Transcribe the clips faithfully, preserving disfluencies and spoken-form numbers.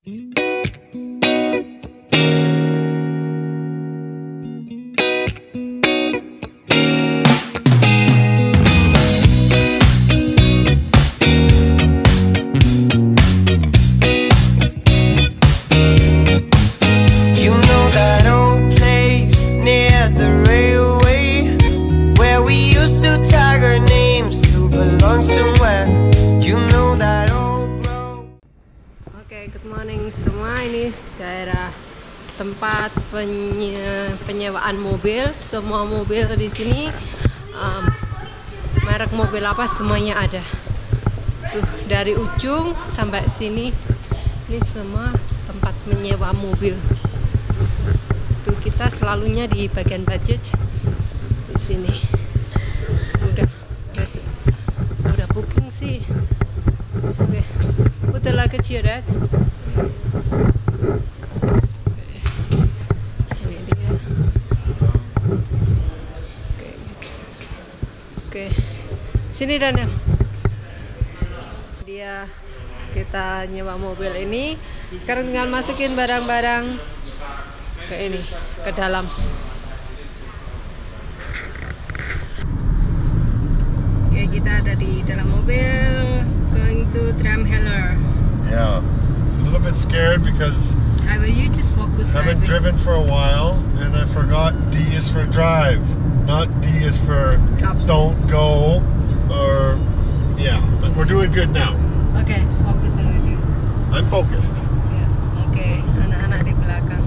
Good morning semua, ini daerah tempat penye penyewaan mobil. Semua mobil di sini, um, merek mobil apa semuanya ada. Tuh dari ujung sampai sini, ini semua tempat menyewa mobil. Tuh kita selalunya di bagian budget di sini. Udah, udah, udah booking sih. Oke, udah lah kecil deh. Ini dia. Oke, oke, sini Daniel. Dia kita nyewa mobil ini. Sekarang tinggal masukin barang-barang ke ini, ke dalam. Oke, kita ada di dalam mobil. Going to Drumheller. Yeah. A little bit scared because I will you just focus I haven't driving. driven for a while and I forgot D is for drive, not D is for Stops. don't go or yeah, but we're doing good now. Oke, okay, fokus sama dia. I'm focused. Ya, oke, okay. Anak-anak di belakang.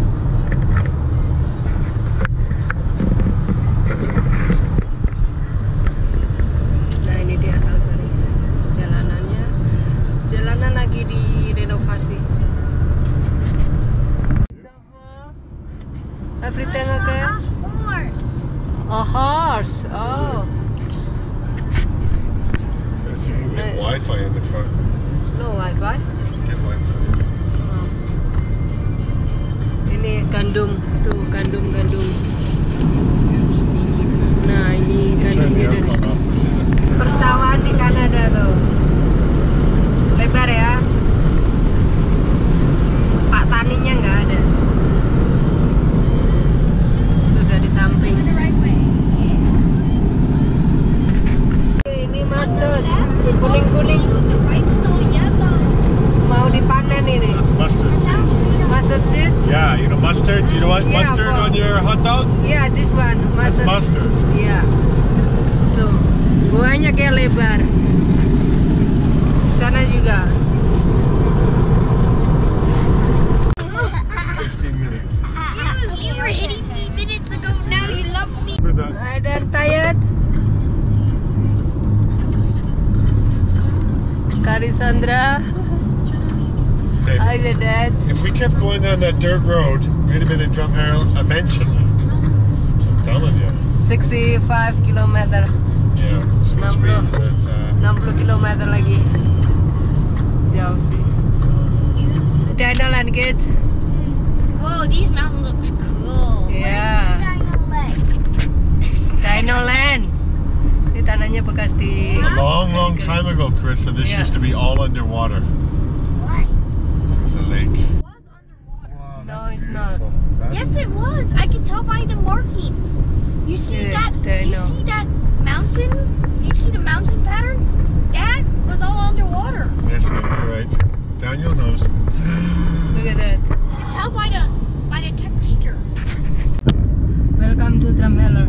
Nah ini dia Calvary. Jalanannya, jalanan lagi direnovasi. Everything okay? A horse. Oh. Yes, you can get Wi-Fi in the car. No Wi-Fi. Get Wi-Fi. Oh. Ini gandum, tuh gandum-gandum. Nah ini gandumnya dari persawahan di Kanada tuh. Lebar ya. Pak taninya nggak ada. Sudah di samping. Ini mustard, kuning-kuning. Mau dipanen ini. That's mustard seed. Mustard seed? Yeah, you know mustard? You know what Yeah, mustard for- on your hot dog? Yeah, this one. That's Mustard. mustard. Iya. Tuh, buahnya kayak lebar. Sana juga. fifteen minutes. You were hitting me minutes ago, now you love me. For that. Ada tired? Karisandra. Babe, Hi there, Dad. if we kept going on that dirt road, we'd have been in Drumheller eventually. I'm telling you. sixty-five kilometer. Yeah. Which enam puluh. means that, uh, enam puluh kilometer lagi. Jauh sih. Dinoland kids. Whoa, these mountains look cool. Yeah. Dino leg. Dinoland. Ini tanahnya bekas di a long, long time ago, Carissa, this Yeah. used to be all underwater. What? This was a lake. It was underwater. Wow, No, that's it's not. beautiful. That's Yes, it was. I can tell by the markings. You see Yeah, that? I You know. see that mountain? You see the mountain pattern? That was all underwater. Yes, ma'am, you're right. Daniel knows. Look at that. You can tell by the by the texture. Welcome to Drumheller.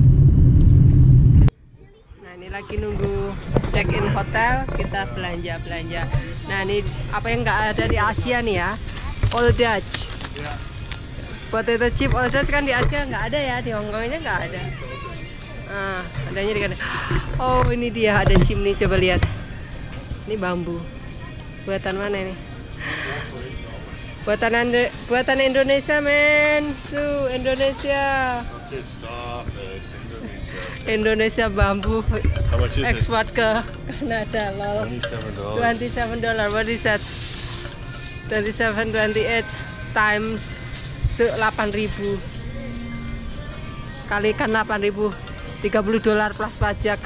Nah ini lagi nunggu check-in hotel, kita belanja-belanja. Nah ini apa yang nggak ada di Asia nih ya, Old Dutch. Potato chip Old Dutch kan di Asia nggak ada ya, di Hongkongnya nggak ada. Ah, adanya di Kanada. Oh ini dia ada chimney, coba lihat. Ini bambu. Buatan mana ini? Buatan Ande buatan Indonesia men. Tuh Indonesia. Okay, stop it. Indonesia. Indonesia bambu How much is it? ekspor ke Kanada lol. twenty-seven dollars. twenty-seven dollars. What is that? twenty-seven, twenty-eight times delapan ribu. Kalikan delapan ribu. tiga puluh dolar plus pajak.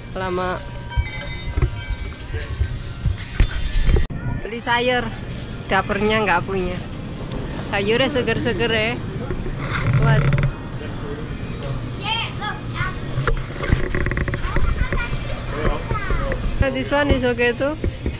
Lama. Beli sayur. dapurnya nggak punya. Sayurnya seger-seger ya. What? This one is okay too.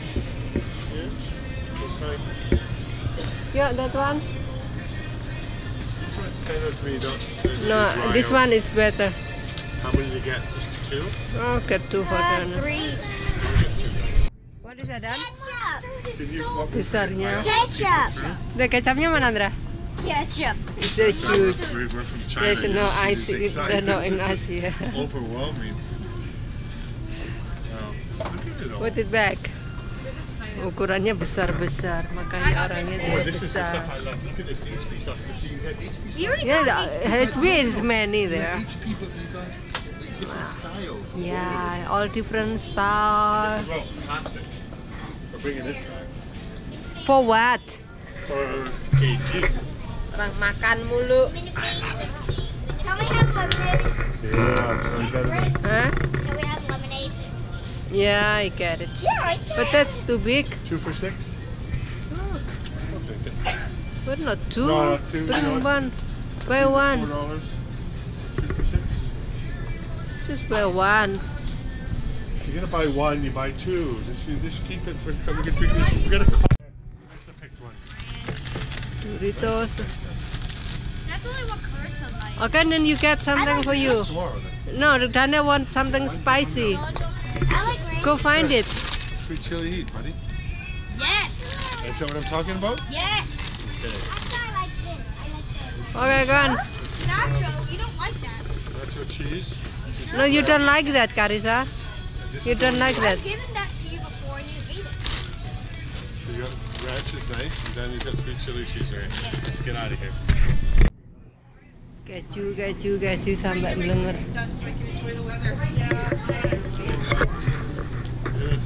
Yeah, that one. This one's kind of made up. No, this one is better. How many did you get? Just two? Oh, get two for Uh, dinner. three. What is that, Dan? Can you what was Besarnya. Ketchup. The kecapnya mana, Andra? Ketchup. It's a huge. We're we're from China. There's no you ice. see these big There's no in sizes. ice here. Overwhelming. Wow. Look at it all. Put it back. Ukurannya besar-besar, makanya orangnya Oh, juga this is the stuff besar. I love. Look at this H P sauce. So you have H P sauce. You already Yeah, got the H B is many there. H P, but you got different styles. Yeah, all different This style. is well plastic. We're bringing this back For what? for K G. Orang makan mulu. Can we have lemonade? Yeah, I got it. Huh? Can we have lemonade? Yeah, I get it. Yeah, I But that's too big. Two for six. I'll take it. But not two. No, not two, Bring no. one. Buy Four one. dollars. Two for six. Just buy one. If you're gonna buy one, you buy two. Just, you just keep it for. We can drink this. We're gonna call. That's the picked one. Doritos. That's only what Carissa likes. Okay, then you get something for you. Tomorrow then. No, Dana want something spicy. I like rain. Go find it. Sweet chili heat, buddy. Yes. Is that what I'm talking about? Yes. Okay. I like this. I like this. Okay, go on. Nacho, you don't like that. Nacho cheese. No, you don't like that, Carissa. This You is don't the- like that. I've given that to you before and you ate it. You got ranch is nice, and then you got sweet chili cheese. Right. Let's get out of here. Keju, keju, keju sampai melenger. Yes.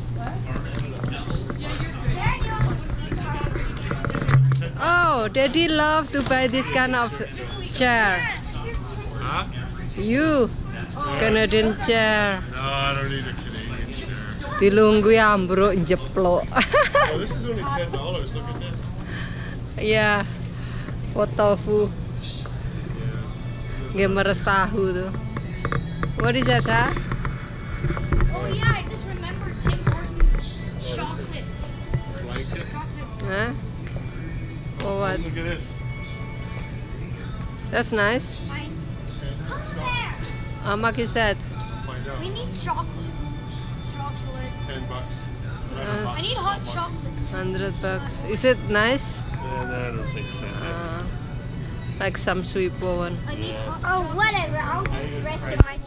Oh, Daddy love to buy this kind of chair. Huh? You, Canadian chair. No, I don't need a Canadian chair. Dilunggu ambruk jeplok. Oh, this is only ten dollars. Look at this. Ya, pot tofu. Yeah. Gemeres tahu tuh. What is that, huh? Oh yeah, I just remembered Tim Hortons chocolates. Blanket. Chocolate. Huh? Oh, what? Look at this. That's nice. Fine. Ten bucks. How much is that? Find out. We need chocolate. Chocolate. Ten bucks. Uh, I need hot chocolate. Hundred bucks. Is it nice? And I don't think so. Uh, like some sweet one. I need hot Oh, whatever. I'll just rest in my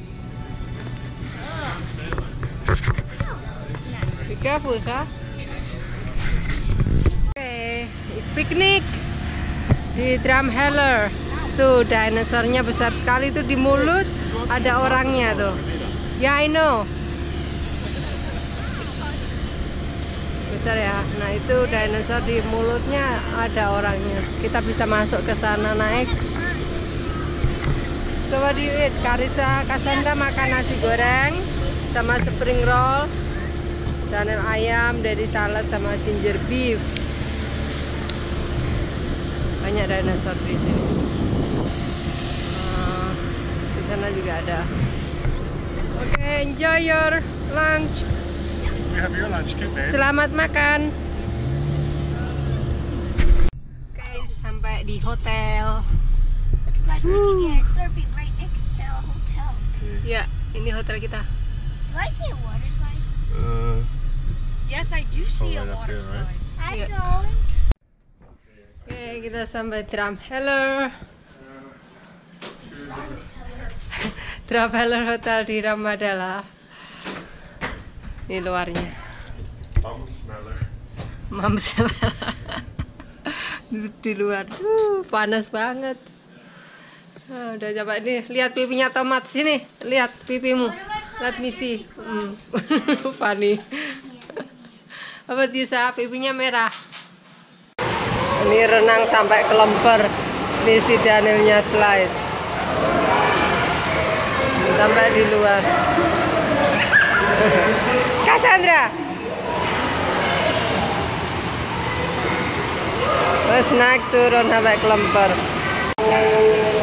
Be careful, sah. Oke, it's picnic di Drumheller. Tuh, dinosaurnya besar sekali tuh di mulut. Ada orangnya tuh. Ya, I know. Besar ya. Nah, itu dinosaur di mulutnya ada orangnya. Kita bisa masuk ke sana naik. So what do you eat? Carissa, Cassandra makan nasi goreng sama spring roll. Daniel ayam, Daddy salad sama ginger beef. Banyak dinosaur di sini. Uh, di sana juga ada. Oke, okay, enjoy your lunch. We have your lunch too, man. Selamat makan. Oke, okay, sampai di hotel. It's like working at Slurpee right next to a hotel. Ya, ini hotel kita. Do I see a water slide? Uh, Yes, I do see Oh, a right up water here, right? slide. I Yeah. don't. Oke, okay, kita sampai Drumheller. Drumheller Hotel di Ramadhala. Ini luarnya. bum smeller. Mams di luar. Uh, panas banget. Ah, udah coba nih, lihat pipinya tomat sini. Lihat pipimu. Let me see. Hmm. Funny. Apa Tisa? Pipinya merah. Ini renang sampai ke lemper. Ini si Danielnya slide. Sampai di luar. Cassandra. Terus naik turun sampai Klemper.